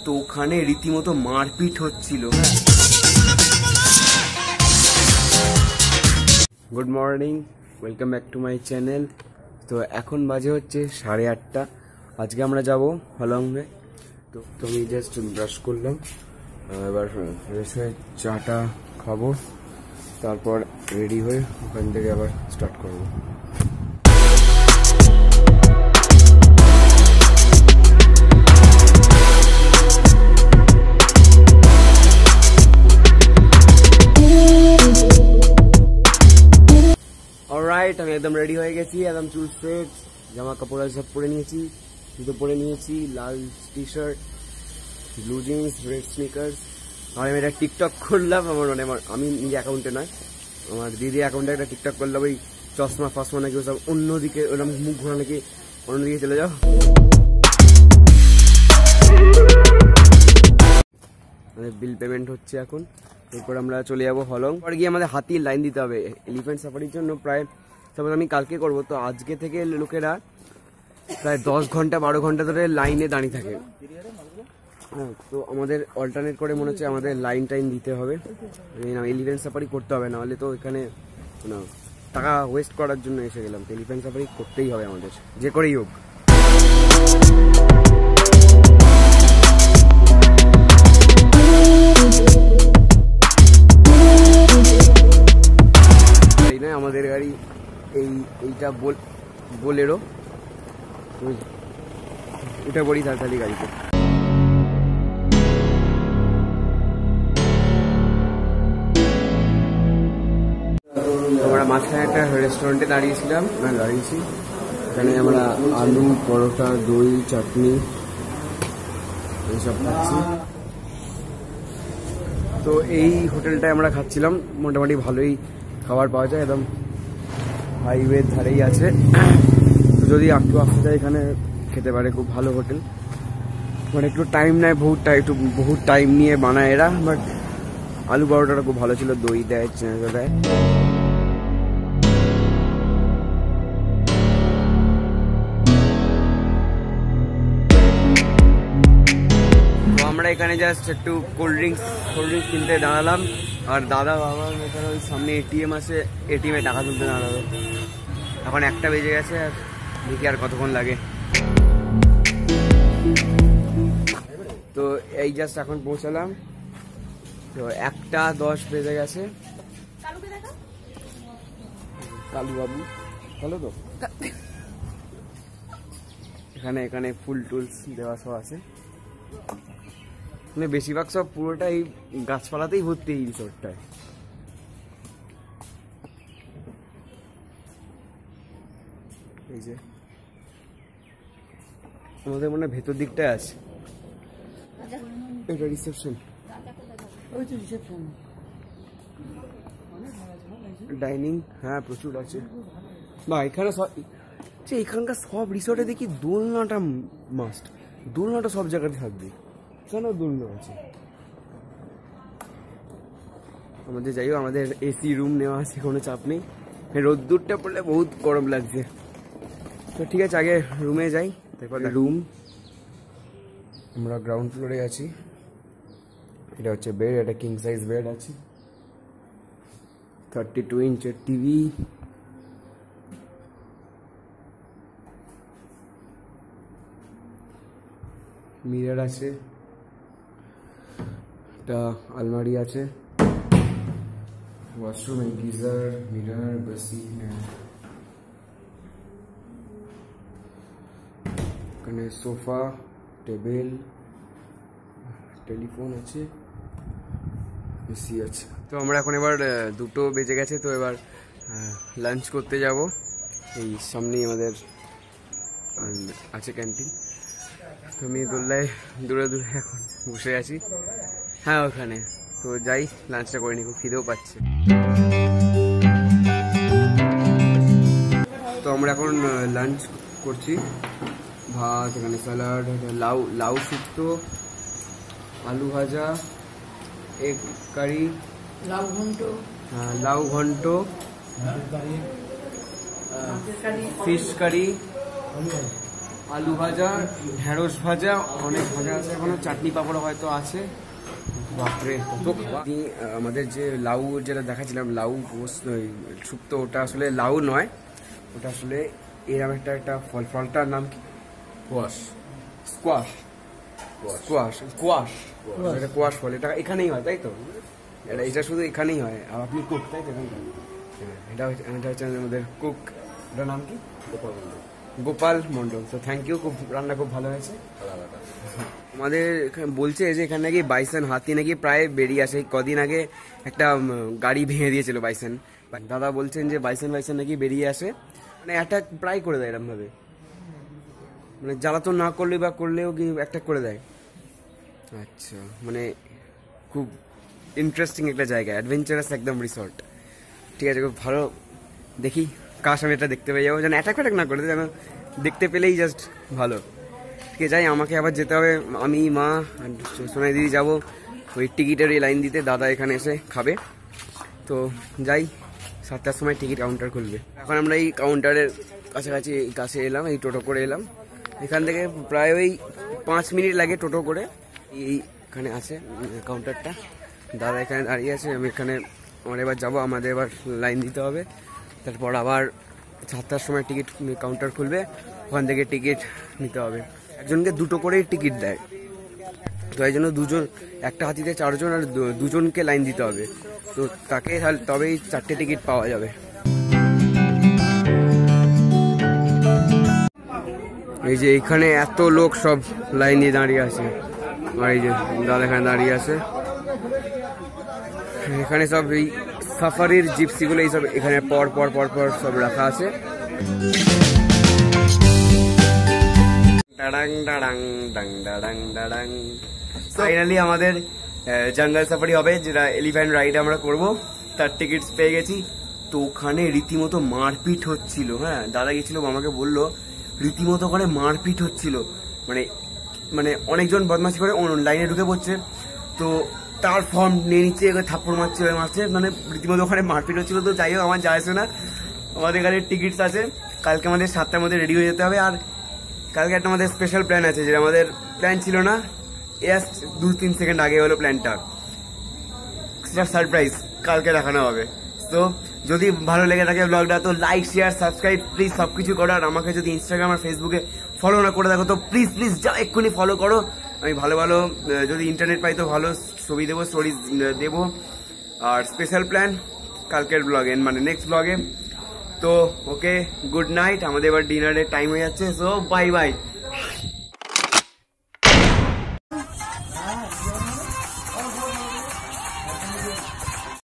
তো ওখানে রীতিমতো মারপিট হচ্ছিল। Good morning, welcome back to my channel. তো এখন বাজে হচ্ছে 8:30। আজকে আমরা যাব হলংয়ে। তো আমি জাস্ট ব্রাশ করলাম, এবার ফ্রেশ হয়ে চাটা খাবো, তারপর রেডি হয়ে ওখান থেকে আবার স্টার্ট করবো। অলরাইট, আমি একদম রেডি হয়ে গেছি, একদম চুল স্ট্রেট, জামা কাপড় সব পরে নিয়েছি, জুতো পরে নিয়েছি, লাল T shirt, blue jeans, red sneakers. আর আমি একটা টিকটক করলাম, আমি নিজে অ্যাকাউন্টে নয়, আমার দিদি অ্যাকাউন্টে একটা টিকটক করলাম, ওই চশমা ফসমা নাকি ওসব অন্যদিকে, ওরকম মুখ ঘোরা নাকি অন্যদিকে চলে যাও। বিল পেমেন্ট হচ্ছে এখন, এরপর আমরা চলে যাবো হলং। পরে গিয়ে আমাদের হাতির লাইন দিতে হবে এলিফ্যান্ট সাফারির জন্য। প্রায় সাপোজ আমি কালকে করবো, তো আজকে থেকে লোকেরা প্রায় 10 ঘন্টা 12 ঘন্টা ধরে লাইনে দাঁড়িয়ে থাকে। হ্যাঁ, তো আমাদের অল্টারনেট করে মনে হচ্ছে আমাদের লাইন টাইন দিতে হবে, এলিফ্যান্ট সাফারি করতে হবে, নাহলে তো এখানে টাকা ওয়েস্ট করার জন্য এসে গেলাম। তো এলিফ্যান্ট সাফারি করতেই হবে আমাদের, যে করেই হোক। আমাদের গাড়ি এইটা বোলেরো, উঠে পড়ি তাড়াতাড়ি গাড়িতে। আমরা মাঝখানে একটা রেস্টুরেন্টে দাঁড়িয়েছি, এখানে আমরা আলু পরোটা, দই, চাটনি এইসব খাচ্ছি। তো এই হোটেলটায় আমরা খাচ্ছিলাম, মোটামুটি ভালোই খাবার পাওয়া যায়, একদম হাইওয়ের ধারেই আছে। যদি একটু আসতে যায় এখানে খেতে পারে, খুব ভালো হোটেল। মানে একটু টাইম নেয়, বহুত টাইম নিয়ে বানায় এরা, বাট আলু পরোটাটা খুব ভালো ছিল, দই দেয়, চেঁচা দেয়। তো আমরা এখানে জাস্ট একটু কোল্ড ড্রিঙ্কস কিনতে দাঁড়ালাম, আর দাদা আমার এখানে ওই সামনে এটিএম আছে, এটিএমে টাকা তুলতে দাঁড়ালো। এখন 1টা বেজে গেছে, আর দেখি আর কতক্ষণ লাগে। তো এই জাস্ট এখন পৌঁছালাম, তো 1:10 বেজে গেছে। কালু বাবু ভালো তো, এখানে ফুল টুলস দেওয়া সব আছে, মানে বেশিরভাগ সব পুরোটাই গাছপালাতেই ভর্তি এই রিসোর্টটায়। এই যে আমাদের মনে হয় ভেতর দিকটায় আছে, এটা রিসেপশন, ডাইনিং, হ্যাঁ প্রচুর আছে। বা এখানে এখানকার সব রিসোর্টে দেখি দোলনাটা মাস্ট, দোলনাটা সব জায়গাতে থাকবে, এখানেও দোলনা আছে। আমাদের যাই হোক, আমাদের এসি রুম নেওয়া আছে, কোনো চাপ নেই। রোদ্দুরটা পড়লে বহুত গরম লাগছে। তো ঠিক আছে, আগে রুমে যাই, তারপর রুম। আমরা গ্রাউন্ড ফ্লোরে আছি, এটা হচ্ছে বেড, এটা কিং সাইজ বেড আছে, 32 ইঞ্চের টিভি, মিরর আছে, একটা আলমারি আছে, ওয়াশরুম, গিজার, মিরর, বেসিন, এখানে সোফা, টেবিল, টেলিফোন আছে, এসি আছে। তো আমরা এখন এবার 2টো বেজে গেছে, তো এবার লাঞ্চ করতে যাব। এই সামনেই আমাদের আছে ক্যান্টিন। তো আমি দোল্লায় দূরে এখন বসে আছি, হ্যাঁ ওখানে। তো যাই, লাঞ্চটা করে নি, খুব খিদেও পাচ্ছে। তো আমরা এখন লাঞ্চ করছি, ভাত, এখানে স্যালাড, লাউ শুক্তো, আলু ভাজা, এগ কারি, লাউ ঘন্ট, ফিশ কারি, আলু ভাজা, ঢেঁড়স ভাজা, অনেক ভাজা আছে এখনো, চাটনি পাঁপড় হয়তো আছে। বাপরে কত খাবার। আমাদের যে লাউ যেটা দেখাচ্ছিলাম, লাউ শুক্তো, ওটা আসলে লাউ নয়, ওটা আসলে এরকম একটা ফল। ফলটার নাম কি? স্কোয়াশ। কোয়াশ ফল। এটা এখানেই হয় তাই তো? এটা শুধু এখানেই হয়। আর আপনি কুক তাই তো? এটা হচ্ছে আমাদের কুক। এটার নাম কি? গোপাল মন্ডল। তো থ্যাংক ইউ, খুব রান্না খুব ভালো হয়েছে। আমাদের বলছে যে এখানে নাকি বাইসন, হাতি নাকি প্রায় বেরিয়ে আসে। কদিন আগে একটা গাড়ি ভেঙে দিয়েছিল বাইসন। দাদা বলছেন যে বাইসন নাকি বেরিয়ে আসে, মানে অ্যাটাক প্রায় করে দেয় এরকম ভাবে, মানে জ্বালাতন না করলে বা করলেও কি অ্যাটাক করে দেয়। আচ্ছা, মানে খুব ইন্টারেস্টিং একটা জায়গা, অ্যাডভেঞ্চারাস একদম রিসর্ট। ঠিক আছে, খুব ভালো। দেখি কাশ আমি এটা দেখতে পেয়ে যাবো, যেন অ্যাটাক না করে, যেন দেখতে পেলেই জাস্ট ভালো। ঠিক আছে, যাই, আমাকে আবার যেতে হবে। আমি, মা আর সোনাই দিদি যাবো ওই টিকিটের এই লাইন দিতে। দাদা এখানে এসে খাবে। তো যাই, 7টার সময় টিকিট কাউন্টার খুলবে। এখন আমরা এই কাউন্টারের কাছে এলাম, এই টোটো করে এলাম। এখান থেকে প্রায় ওই 5 মিনিট লাগে টোটো করে। এইখানে আছে কাউন্টারটা, দাদা এখানে দাঁড়িয়ে আছে। আমি এখানে আমরা এবার যাবো, আমাদের এবার লাইন দিতে হবে। তারপর আবার 7টার সময় টিকিট কাউন্টার খুলবে, ওখান থেকে টিকিট নিতে হবে। একজনকে 2টো করেই টিকিট দেয়, তো এই জন্য দুজন, একটা হাতিতে 4 জন, আর 2 জনকে লাইন দিতে হবে। তো তাকে তবেই 4টে টিকিট পাওয়া যাবে। এই যে এখানে এত লোক সব লাইন দিয়ে দাঁড়িয়ে আছে, আর এই যে দাদা এখানে দাঁড়িয়ে আছে। এখানে সব এই সাফারির জিপসিগুলো এইসব এখানে পর পর সব রাখা আছে। ফাইনালি আমাদের জঙ্গল সাফারি হবে, যেটা এলিফ্যান্ট রাইড আমরা করব, তার টিকিটস পেয়ে গেছি। তো ওখানে রীতিমতো মারপিট হচ্ছিল। হ্যাঁ, দাদা গেছিল, আমাকে বললো রীতিমতো ওখানে মারপিট হচ্ছিল, মানে অনেকজন বদমাশি করে লাইনে ঢুকে পড়ছে, তো তার ফর্ম নিয়ে নিচ্ছে, থাপ্পড় মারছে, মানে রীতিমতো ওখানে মারপিট হচ্ছিল। তো যাই হোক, আমার যায় আসে না, আমাদের এখানে টিকিটস আছে। কালকে আমাদের 7টার মধ্যে রেডি হয়ে যেতে হবে। আর কালকে একটা আমাদের স্পেশাল প্ল্যান আছে, যেটা আমাদের প্ল্যান ছিল না, জাস্ট 2-3 সেকেন্ড আগে হলো প্ল্যানটা। সারপ্রাইজ কালকে দেখানো হবে। তো যদি ভালো লেগে থাকে ব্লগটা, তো লাইক, শেয়ার, সাবস্ক্রাইব প্লিজ সবকিছু করো। আর আমাকে যদি ইনস্টাগ্রাম আর ফেসবুকে ফলো না করে দেখো, তো প্লিজ যা এক্ষুনি ফলো করো। আমি ভালো যদি ইন্টারনেট পাই তো ভালো ছবি দেবো, স্টোরিজ দেবো। আর স্পেশাল প্ল্যান কালকের ব্লগে, মানে নেক্সট ব্লগে। তো ওকে, গুড নাইট। আমাদের এবার ডিনারের টাইম হয়ে যাচ্ছে। So by.